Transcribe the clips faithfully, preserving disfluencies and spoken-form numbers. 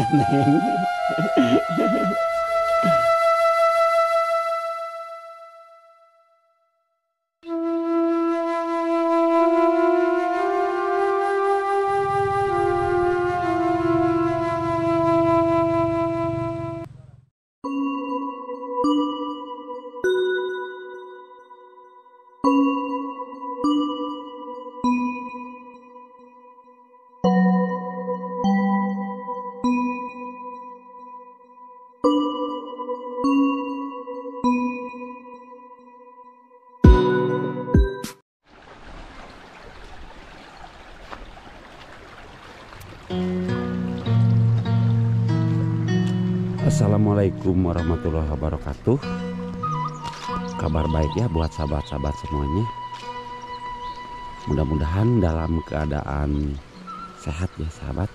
Neng. Assalamualaikum warahmatullahi wabarakatuh. Kabar baik ya buat sahabat-sahabat semuanya. Mudah-mudahan dalam keadaan sehat ya sahabat.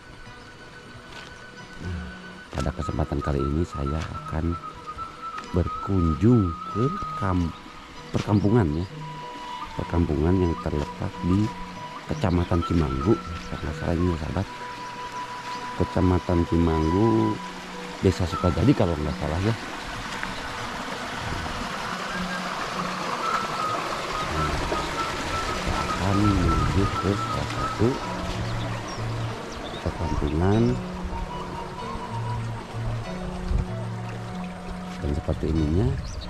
Nah, pada kesempatan kali ini saya akan berkunjung ke kamp perkampungan ya. Perkampungan yang terletak di Kecamatan Cimanggu. Karena salah ini sahabat. Kecamatan Cimanggu, Desa Sukajadi kalau nggak salah ya. Nah, kita akan menuju ke salah satu perkampungan dan seperti ininya.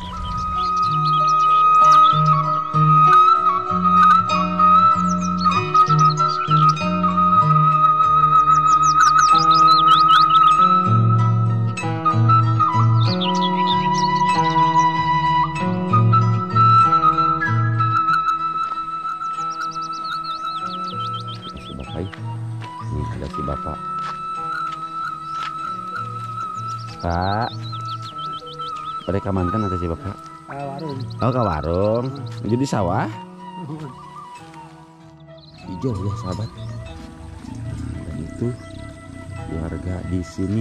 Ini ada si bapak. Pak, pada kamankan ada si bapak. Ke warung. Oh ke warung. Menuju di sawah. Hijau ya sahabat. Dan itu warga di sini.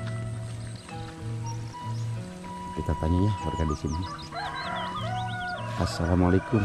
Kita tanya ya warga di sini. Assalamualaikum.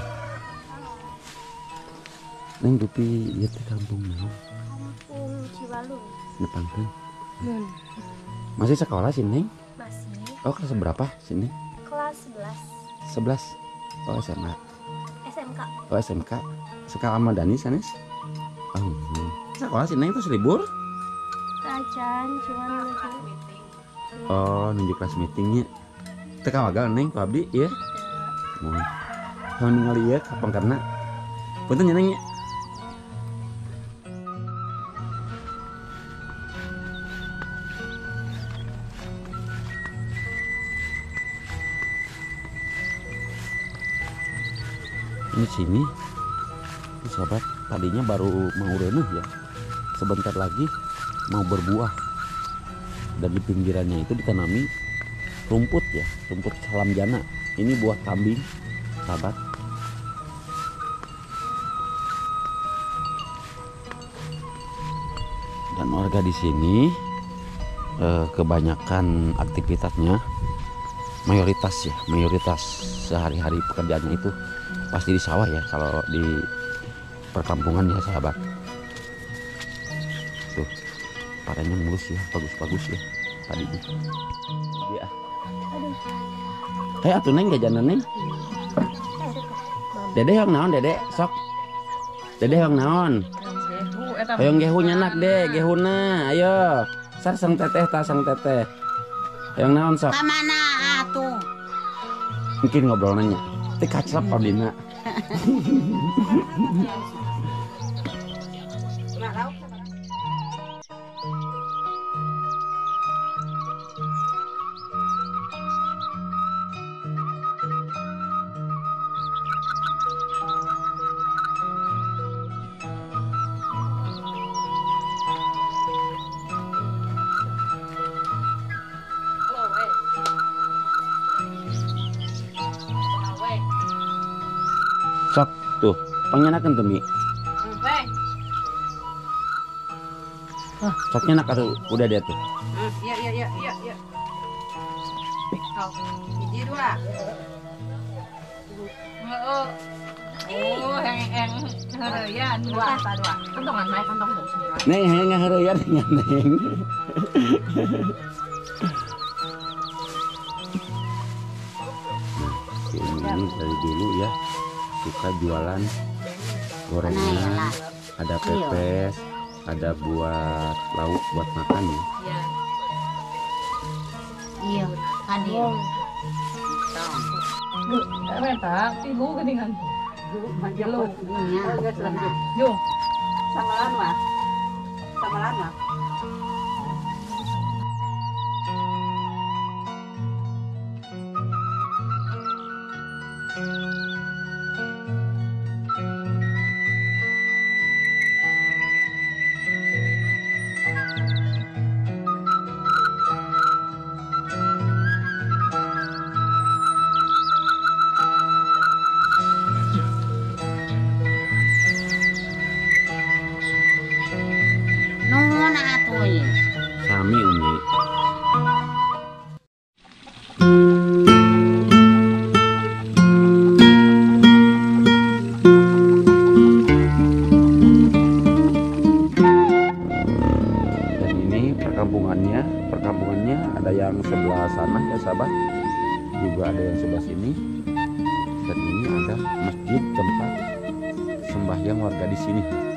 Neng Gupi, ieu teh kampung naon? Kampung Cibalung. Nepangkeun. Hmm. Masih sekolah sih Neng? Masih Oh kelas berapa sini? kelas sebelas sebelas. Oh S M A. S M K. Oh S M K. Sekolah Madani sanes? Oh. Hmm. Sekolah sih Neng terus libur? Kacan cuman menuju. Oh nunjuk kelas meetingnya. Teu kawagal Neng ku abdi ieu. Mohon. Kalau ningali ieu kapan karena punten nya Neng nya. Ini sini ini sahabat, tadinya baru mau reneh ya, sebentar lagi mau berbuah, dan di pinggirannya itu ditanami rumput ya, rumput salam jana. Ini buah kambing sahabat. Dan warga di sini eh, kebanyakan aktivitasnya mayoritas ya, mayoritas sehari-hari pekerjaannya itu pasti di sawah ya kalau di perkampungan ya sahabat. Tuh parahnya mulus ya, bagus-bagus ya tadinya. Ya. Eh atuh Neng jajanan Neng. Dede yang naon Dede sok. Dede yang naon? Hayang gehu nyanak deh, gehuna. Ayo. Sar sang teteh ta sang teteh. Hayang naon sok? Kamana atuh? Mungkin ngobrol nanya. Teh kaclap abdina. Sok tuh, pangenakeun teu Mi. Ah, sok nyenak atuh udah dia tuh. Iya iya iya iya iya. Kau hiji dua. Heeh. Oh, yang yang harian dua apa dua? Kantongan mai kantong dong sendiri. Neng hanya ngahareuyan dengan Neng. Nah, ini dari dulu ya suka jualan gorengan, ada pepes, ada buat lauk buat makan ya. Iya. Iya, hadir. Reta, ibu geningan. Lu. Iya. Yung. Samalan mah. Samalan mah. Nuhun atuh ye. Sami Umi. Dan ini perkampungannya, perkampungannya ada yang sebelah sana ya sahabat, juga ada yang sebelah sini. Dan ini ada masjid tempat sembahyang warga di sini.